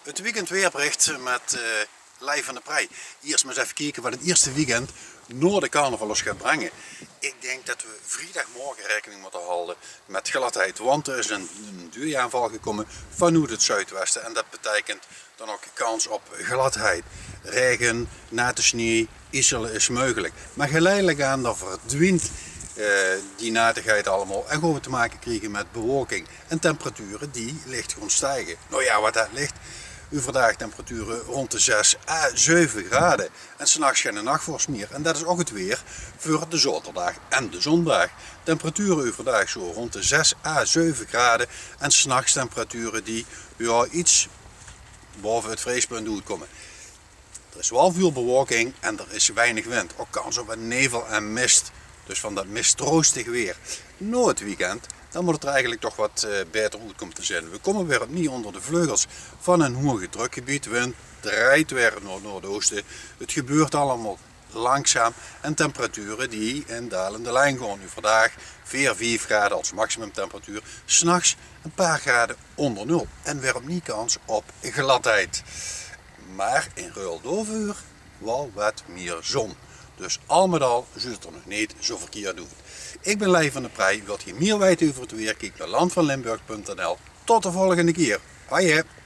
Het weekend weerbericht met Leij van de Prei. Eerst maar eens even kijken wat het eerste weekend na de carnaval gaat brengen. Ik denk dat we vrijdagmorgen rekening moeten houden met gladheid. Want er is een duuraanval gekomen vanuit het zuidwesten. En dat betekent dan ook kans op gladheid. Regen, natte sneeuw, ijselen is mogelijk. Maar geleidelijk aan dat verdwijnt die nattigheid allemaal en gaan we te maken krijgen met bewolking en temperaturen die licht gaan stijgen. Nou ja, wat dat ligt, overdag temperaturen rond de 6 à 7 graden en s'nachts geen nachtvorst meer. En dat is ook het weer voor de zaterdag en de zondag. Temperaturen overdag zo rond de 6 à 7 graden en s'nachts temperaturen die ja, iets boven het vriespunt uitkomen. Er is wel veel bewolking en er is weinig wind. Ook kans op een nevel en mist. Dus van dat mistroostig weer. Na het weekend, dan moet het er eigenlijk toch wat beter uitkomen te zijn. We komen weer opnieuw onder de vleugels van een hoge drukgebied. Wind draait weer naar het noordoosten. Het gebeurt allemaal langzaam. En temperaturen die in dalende lijn gaan. Nu vandaag 4 graden als maximumtemperatuur. 's Nachts een paar graden onder nul. En weer opnieuw kans op gladheid. Maar in ruil daarvoor wel wat meer zon. Dus al met al zult het er nog niet zo verkeerd doen. Ik ben Leij van de Prei. Wilt je meer weten over het weer? Kijk naar landvanlimburg.nl. Tot de volgende keer. Hoi.